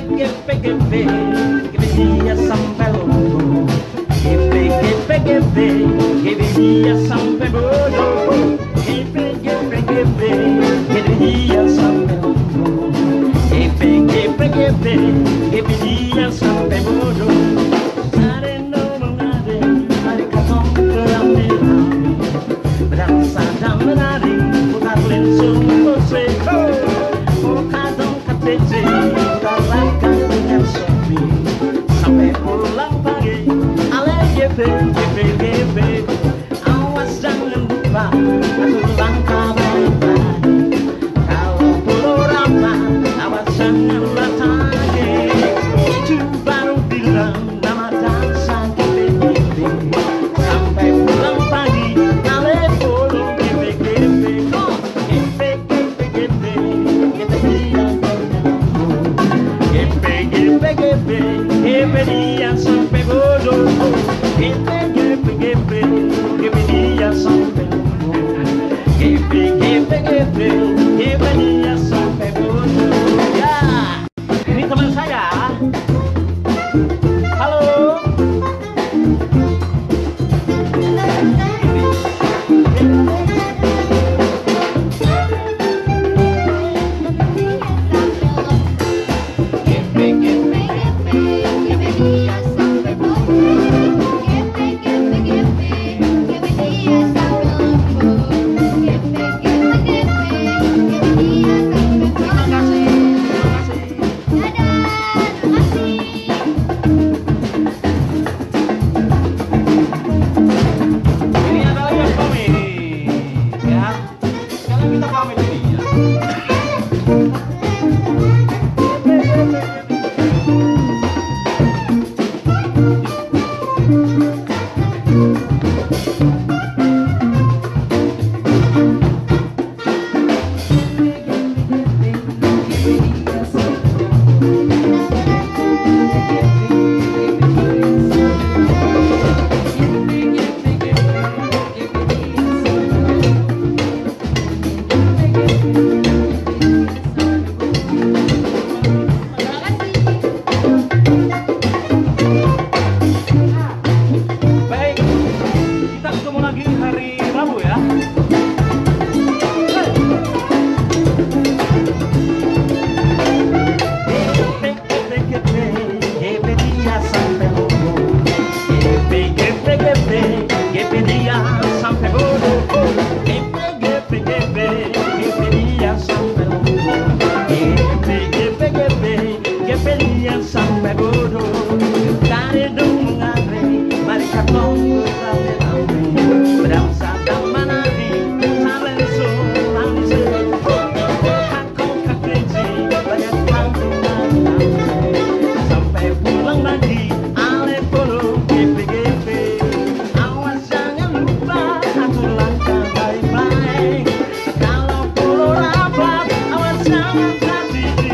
que venía San Pedro, que venía San Pedro, que venía San Pedro, que venía San Pedro. Sampai pulang pagi, awas jangan lupa atur langkah baik-baik. Kalau pulau ramah, awas jangan latih. Itu baru bilang nama dansa GPGP. Sampai pulang pagi, ale pulau GPGP. Que venía San Pedro, que venía San Pedro, que venía San Pedro. Ya, ini teman saya. Halo. Sampai bodoh, dari dulu ngare, mari katong rame-rame, berdamsa damana di Salenso, Lanise, aku kakeji, banyak pantungan sampai pulang lagi, ale polo GPGP, awas jangan lupa atur langkah baik-baik, kalau polo rapat, awas jangan hati.